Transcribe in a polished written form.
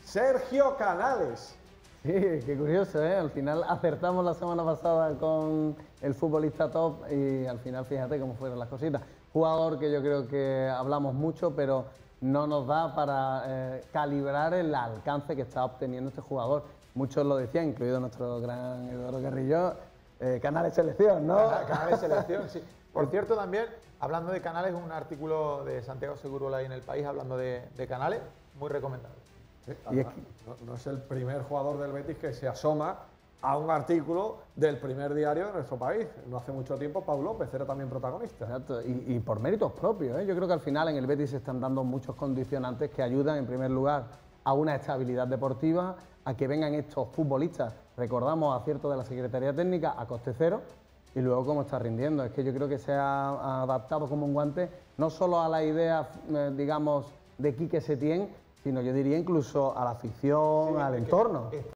Sergio Canales. Sí, qué curioso, ¿eh? Al final acertamos la semana pasada con el futbolista top y al final fíjate cómo fueron las cositas. Jugador que yo creo que hablamos mucho, pero no nos da para calibrar el alcance que está obteniendo este jugador. Muchos lo decían, incluido nuestro gran Eduardo Carrillo, Canales Selección, ¿no? Canales Selección, sí. Por cierto, también, hablando de Canales, un artículo de Santiago Segurola ahí en El País hablando de Canales, muy recomendable. Sí, y es que no es el primer jugador del Betis que se asoma a un artículo del primer diario de nuestro país. No hace mucho tiempo Pau López era también protagonista. Exacto, y por méritos propios, ¿eh? Yo creo que al final en el Betis se están dando muchos condicionantes que ayudan en primer lugar a una estabilidad deportiva, a que vengan estos futbolistas, recordamos acierto de la Secretaría Técnica, a coste cero, y luego cómo está rindiendo. Es que yo creo que se ha adaptado como un guante no solo a la idea, digamos, de Quique Setién, sino yo diría incluso a la afición, al entorno.